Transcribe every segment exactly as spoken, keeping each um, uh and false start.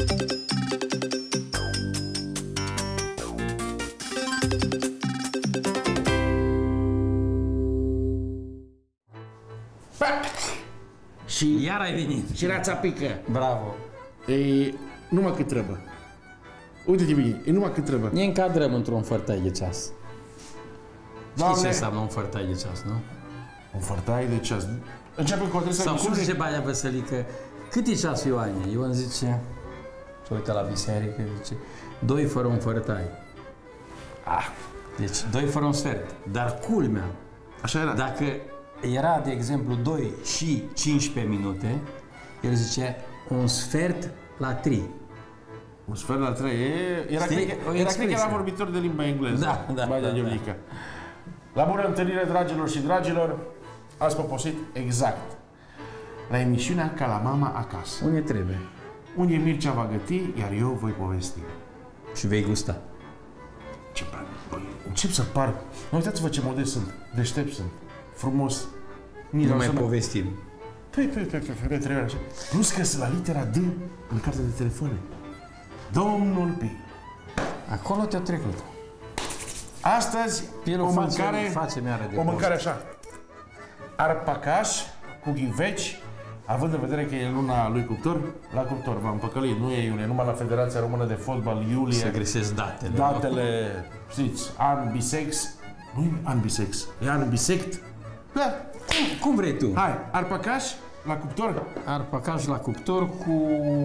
Și iar ai venit. Și rața pică. Bravo. E numai cât trebuie. Uite-te bine, e numai cât trebuie. Ne încadrăm într-un fărtai de ceas. Știi ce înseamnă un fărtai de ceas, nu? Un fărtai de ceas. Începem cu o Sau cum zice Baia Văsălică, cât e ceasul, Ioane? Ioan zice, se uită la biserică, zice, doi fără un fărtai. Ah. Deci, doi fără un sfert. Dar culmea, așa era. Dacă era, de exemplu, doi și cincisprezece minute, el zice un sfert la trei. Un sfert la trei. Era, Știi? cred, că, era, cred că era vorbitor de limba engleză. Da, da, Baia da, Gheorghică. Da. La bună întâlnire, dragilor și dragilor. Ați poposit exact la emisiunea Ca la mama acasă. Unde trebuie. Unde Mircea va găti, iar eu voi povesti. Și vei gusta. Ce băi, încep să par... Nu uitați-vă ce modest sunt, deștept sunt, frumos. Nu mai povestim. Păi, păi, păi, păi, păi, trebuie așa. Plus că sunt la litera D în cartea de telefoane. Domnul P. Acolo te-a trecut. Astăzi Pilu o face, mâncare, face de o mâncare așa. Arpacaș cu ghiveci, având în vedere că e luna lui cuptor, la cuptor, v-am păcălit, nu e iulie, numai la Federația Română de Fotbal, iulie. Să gresesc datele. Datele, știți, an bisex. Nu e an bisex, e an bisect. Da. Cum, cum vrei tu? Hai, arpacaș la cuptor. Arpacaș la cuptor cu...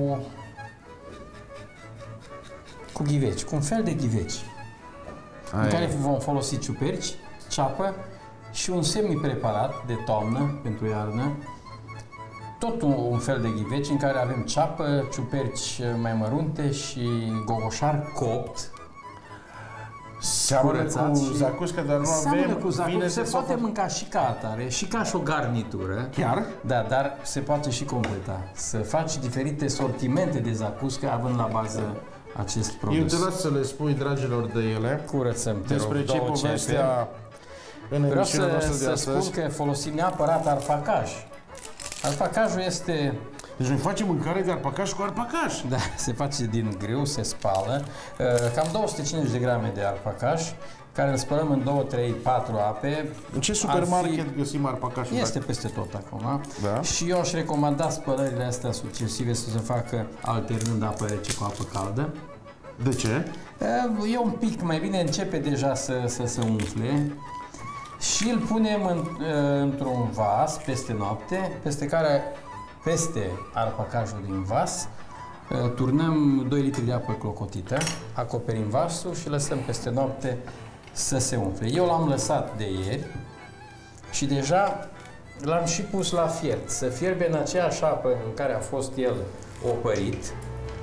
cu ghiveci, cu un fel de ghiveci. Aia. În care vom folosi ciuperci, ceapă și un semi-preparat de toamnă pentru iarnă. Tot un, un fel de ghiveci în care avem ceapă, ciuperci mai mărunte și gogoșar copt. Seamănă cu zacuscă, dar nu avem cu zacuscă, se poate fac... mânca și ca atare, și ca și o garnitură. Chiar? Da, dar se poate și completa. Să faci diferite sortimente de zacuscă având la bază acest produs. Eu te las să le spui, dragilor, de ele. Curățăm, te despre rog, ce povestea în Vreau emisiunea să, noastră de să astăzi. spun că folosim neapărat arpacaș. Arpacașul este... Deci noi facem mâncare de arpacaș cu arpacaș. Da, se face din grâu, se spală. Cam două sute cincizeci de grame de arpacaș, care îl spălăm în două, trei, patru ape. În ce supermarket fi... găsim arpacașul? Este dacă... peste tot acum. Da. Și eu aș recomanda spălările astea succesive să se facă alternând apă rece cu apă caldă. De ce? E un pic, mai bine începe deja să, să se umfle. Și îl punem în, într-un vas peste noapte, peste care, peste arpacașul din vas, turnăm doi litri de apă clocotită, acoperim vasul și lăsăm peste noapte să se umfle. Eu l-am lăsat de ieri și deja l-am și pus la fiert, să fierbe în aceeași apă în care a fost el opărit.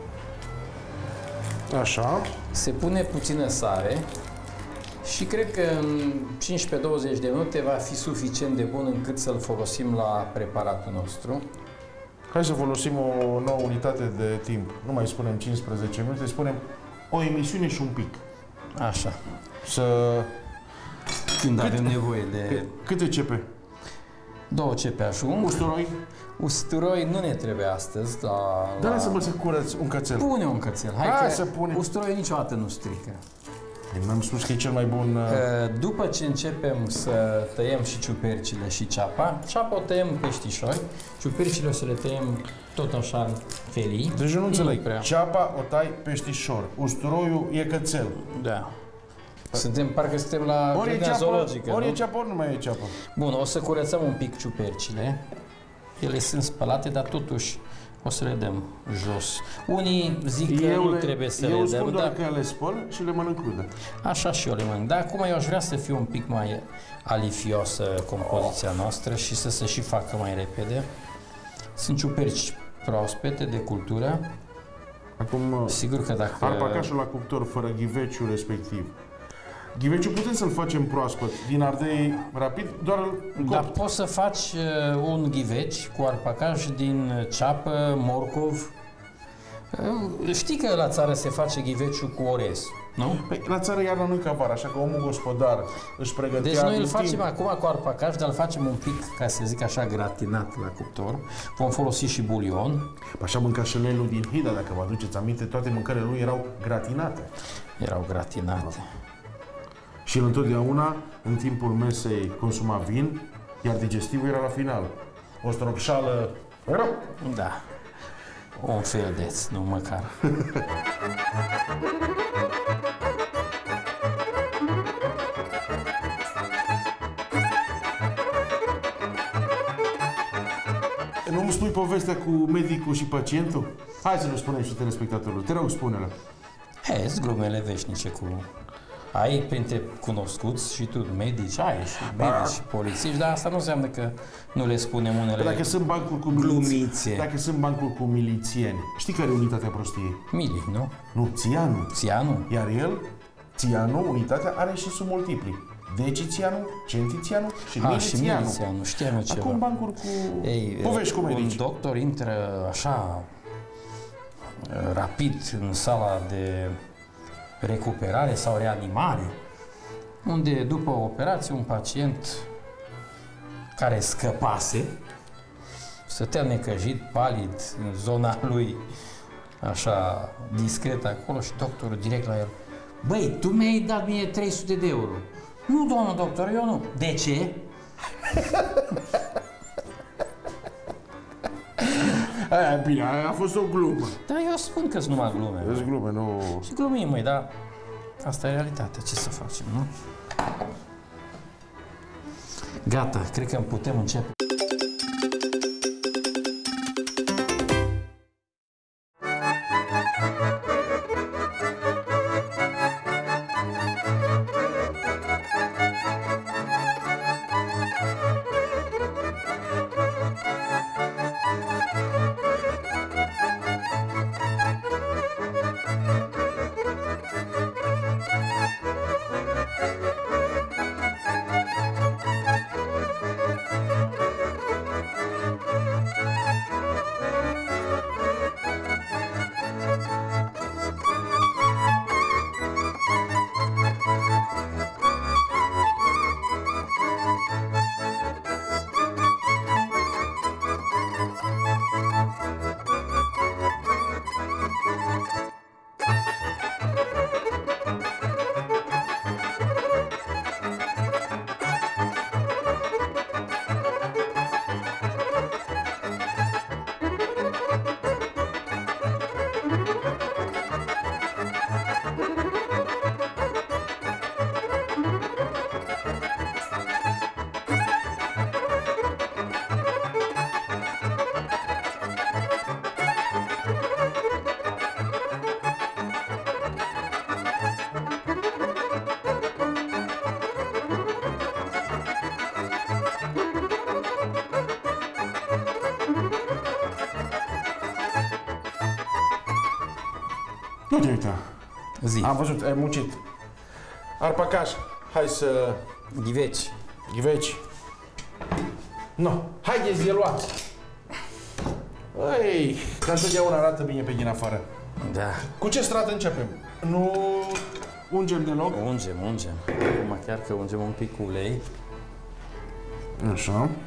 Așa. Se pune puțină sare. Și cred că în cincisprezece douăzeci de minute va fi suficient de bun încât să-l folosim la preparatul nostru. Hai să folosim o nouă unitate de timp. Nu mai spunem cincisprezece minute, spunem o emisiune și un pic. Așa. Să... Când Cât... avem nevoie de... Câte cepe? Două cepe ajung. Usturoi? Usturoi nu ne trebuie astăzi la... Dar la... lasă-mă să curăț un cățel. Pune un cățel. Hai, Hai că să pune. Usturoi niciodată nu strică. Mi-am spus că e cel mai bun... După ce începem să tăiem și ciupercile și ceapa, ceapa o tăiem peștișori, ciupercile o să le tăiem tot așa în felii. Deci eu nu înțeleg. Prea. Ceapa o tai peștișor, usturoiul e cățel. Da. Suntem, parcă suntem la ori grădina zoologică, ori nu? e ceapă, ori nu mai e ceapă. Bun, o să curățăm un pic ciupercile. Ele sunt spălate, dar totuși o să le dăm jos. Unii zic că eu nu le, trebuie să eu le dăm. spun doar dar... că le spăl și le mănânc crude. Așa și eu le mănânc. Dar acum eu aș vrea să fie un pic mai alifiosă compoziția noastră și să se și facă mai repede. Sunt ciuperci proaspete de cultură. Acum, sigur că dacă... arpacașul la cuptor fără ghiveciul respectiv. Ghiveciul putem să-l facem proaspăt, din ardei rapid, doar în copt. Dar poți să faci uh, un ghiveci cu arpacaș din ceapă, morcov, Știi că la țară se face ghiveciu cu orez, nu? Păi, la țară iarna nu-i ca vara, așa că omul gospodar își pregătea... Deci noi îl facem timp. acum cu arpacaș, dar îl facem un pic, ca să zic așa, gratinat la cuptor. Vom folosi și bulion. Așa mânca șelelul din Hida, dacă vă aduceți aminte, toate mâncările lui erau gratinate. Erau gratinate. Și el întotdeauna, în timpul mesei, consuma vin, iar digestivul era la final. O stropșală... Da. Un feldeț, nu măcar. Nu-mi spui povestea cu medicul și pacientul? Hai să nu spunem și telespectatorul. Te rog, spune-le. He, sunt glumele veșnice cu... Ai printre cunoscuți și tu medici, ai și medici și polițiști, dar asta nu înseamnă că nu le spunem unele Dacă sunt bancuri cu glumițe. Dacă sunt bancuri cu milițieni, știi care e unitatea prostiei? Mili, nu? Nu, țianul. Țianul? Iar el, țianul, unitatea, are și submultipli. Decițianul, centițianul și A, și milițianul. milițianul, știam eu ceva. Acum bancuri cu... Ei, povești cu medici. Un doctor intră așa rapid în sala de recuperare sau reanimare, unde după o operație un pacient care scăpase stătea necăjit, palid, în zona lui, așa discret acolo și doctorul direct la el: băi, tu mi-ai dat mie trei sute de euro. Nu, doamnă doctor, eu nu. De ce? Aia, bine, aia a fost o glumă. Da, eu spun că sunt numai glume. Sunt glume, nu... Și glumim, măi, dar asta e realitatea, ce să facem, nu? Gata, cred că putem începe. Nu te uita. Zi. Am văzut, ai muncit. Arpacaș, hai să... Ghiveci. Ghiveci. No, haideți de luat. Ei, ca întotdeauna arată bine pe din afară. Da. Cu ce strat începem? Nu ungem deloc? Ungem, ungem. Acum chiar că ungem un pic cu ulei. Așa.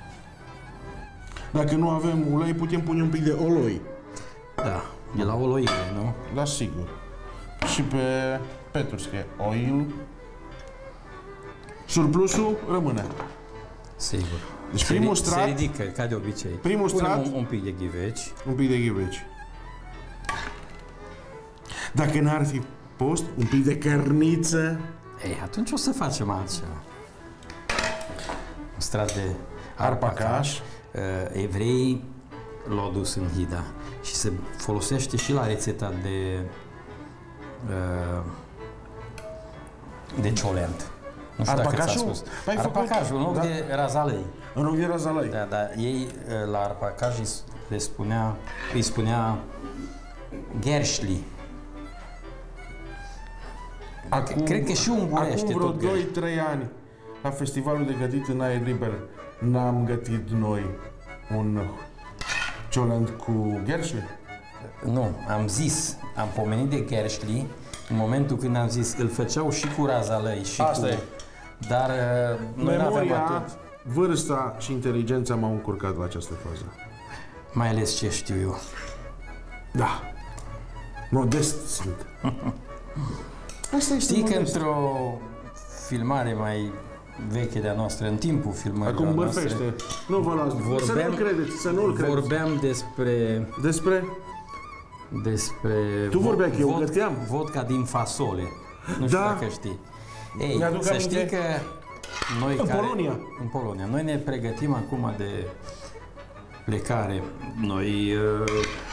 Dacă nu avem ulei, putem pune un pic de oloi. Da, e la oloile, nu? Da, sigur. Și pe Petru scrie oil. Surplusul rămâne. Sigur. Deci se primul ri- strat... Se ridică, ca de obicei. Primul Punem strat... Un, un pic de ghiveci. Un pic de ghiveci. Dacă n-ar fi post, un pic de cărniță. Ei, atunci o să facem altceva. Un strat de Arpacaș. Uh, evreii l-au dus în Hida și se folosește și la rețeta de uh, de ciolent. Nu știu dacă ți-a spus. Păi Arpacașul, în loc da. de razalei. În loc de razalei. Da, dar ei la arpacaș le spunea, îi spunea gershli. Acum, Cred că și ungurește acum vreo tot doi trei ani, la festivalul de gătit în aer liber, n-am gătit noi un ciolent cu gershli? Nu, am zis, am pomenit de Gershli în momentul când am zis, îl făceau și cu razalăi și Asta cu... e. Dar noi n-aveam Memoria, atunci. vârsta și inteligența m-au încurcat la această fază. Mai ales ce știu eu. Da. Modest sunt. Asta este Știi că modest. într-o filmare mai veche de-a noastră, în timpul filmării Acum noastre, băfește. Nu vă las. Să nu-l credeți, să nu-l credeți. vorbeam despre... Despre? despre Tu vorbeai, că eu vod- găteam. vodka din fasole. Nu știu Da. dacă știi. Ei, Mi-aduc să aminte. știi că noi În care, Polonia. În Polonia. Noi ne pregătim acum de plecare. Noi, uh,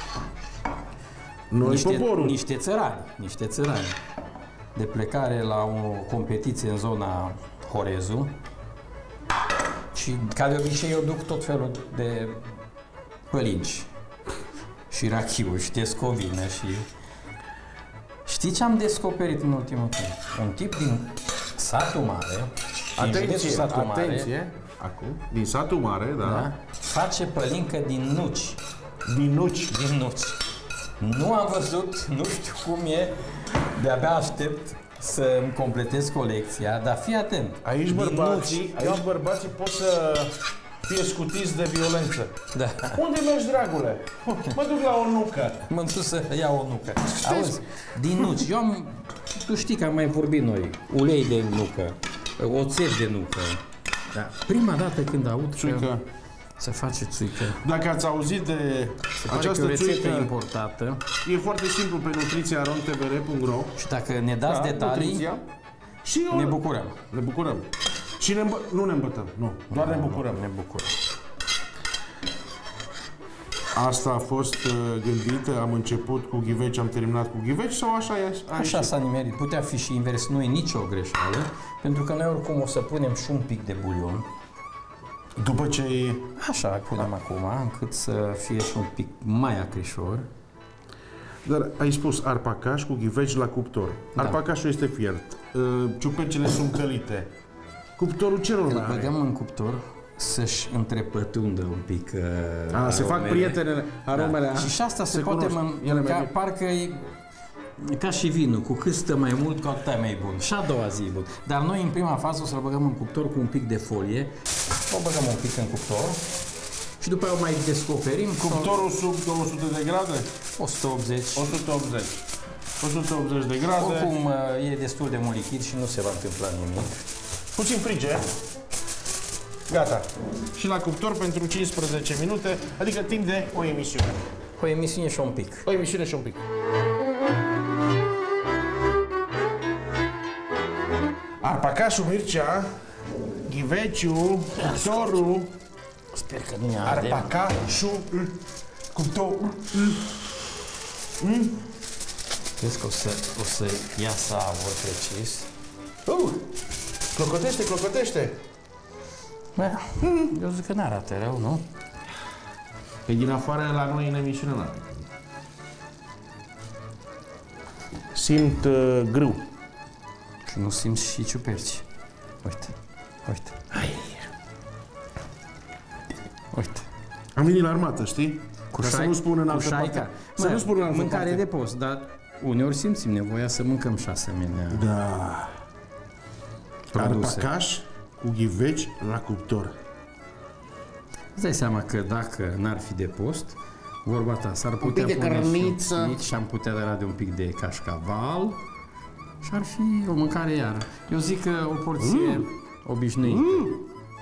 Noi niște, poporul. niște țărani, niște țărani de plecare la o competiție în zona Horezu. Și ca de obicei eu duc tot felul de pălinci și rachiuri și descovină și... Știi ce am descoperit în ultimul timp? Un tip din satul mare, din județul Atenție, satul mare, atenție. Acum, din satul mare, da. da, face pălincă din nuci. Din nuci. Din nuci. Nu am văzut, nu știu cum e, de-abia aștept să îmi completez colecția, dar fii atent. Aici din bărbații, nuci. aici bărbații pot să fie scutiți de violență. Da. Unde mergi, dragule? Mă duc la o nucă. M-am dus să iau o nucă. Auzi, din nuci. Eu am, tu știi că am mai vorbit noi, ulei de nucă, oțet de nucă. Da. Prima dată când aud Țuică. că se face țuică, Dacă ați auzit de se pare că e o această rețetă țuică, importată e foarte simplu pe nutriția ron t v r punct ro. și dacă ne dați detalii, nutriția. Și eu, ne bucurăm. Ne bucurăm. Și ne îmbă... nu ne îmbătăm, nu. Doar ne bucurăm. Ne bucurăm. Asta a fost uh, gândită, am început cu ghiveci, am terminat cu ghiveci sau așa e? Așa s-a nimerit. Putea fi și invers, nu e nicio greșeală, pentru că noi oricum o să punem și un pic de bulion. După ce... Așa punem acum, încât să fie și un pic mai acrișor. Dar ai spus arpacaș cu ghiveci la cuptor. Da. Arpacașul este fiert. Uh, ciupecele sunt călite. Cuptorul ce rol Îl are? băgăm în cuptor să-și întrepătundă un pic uh, A, se fac prietenele, aromele. Da. Și și asta se, se poate cunosc. mân- Ele mai mânca, bine. parcă e ca și vinul, cu cât stă mai mult, cu atât e mai bun. Și a doua zi e bun. Dar noi în prima fază o să-l băgăm în cuptor cu un pic de folie. O băgăm un pic în cuptor și după aia o mai descoperim. Cuptorul sub două sute de grade? o sută optzeci. o sută optzeci. o sută optzeci de grade. Oricum e destul de mult lichid și nu se va întâmpla nimic. Puțin frige. Gata. Și la cuptor pentru cincisprezece minute, adică timp de o emisiune. O emisiune și un pic. O emisiune și un pic. Arpacașul, Mircea, ghiveciul, cuptorul, Sper că nu ne arde. arpacașul, cuptorul. Crezi că o să, o să iasă avor precis? Uh, clocotește, clocotește. Bă, eu zic că n-arată rău, nu? Pe din afară la noi în emisiune n-are. Simt uh, grâu. Și nu simți și ciuperci. Uite, uite. Uite. Am venit la armată, știi? Cu Ca să șai- nu spun în cu altă șaica. parte. Să Mă, nu spun în altă mâncare parte. de post, dar uneori simțim nevoia să mâncăm și asemenea Da. produse. Arpacaș cu ghiveci la cuptor. Îți dai seama că dacă n-ar fi de post, vorba ta, s-ar putea pic de pune cărniță. și un pic și am putea da de un pic de cașcaval și ar fi o mâncare iară. Eu zic că o porție mm. obișnuită. Mm.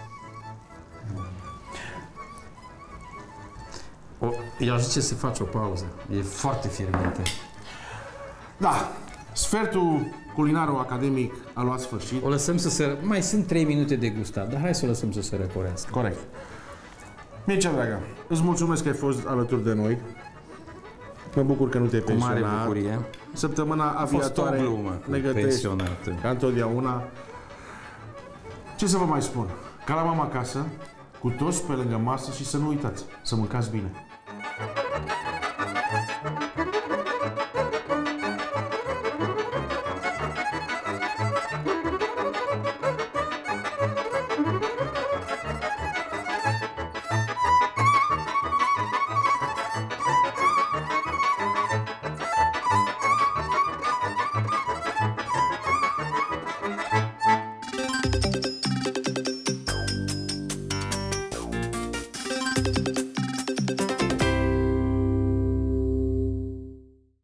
O, eu aș zice să faci o pauză. E foarte fierbinte. Da. Sfertul culinaro-academic a luat sfârșit. O lăsăm să se... Mai sunt trei minute de gustat, dar hai să o lăsăm să se răcorească. Corect. Mircea, dragă, îți mulțumesc că ai fost alături de noi. Mă bucur că nu te-ai Cu mare pensionat. bucurie. Săptămâna A fost o aviatoare glumă cu ne gătești pensionatul. ca întotdeauna. Ce să vă mai spun? Ca la mama acasă, cu toți pe lângă masă și să nu uitați, să mâncați bine.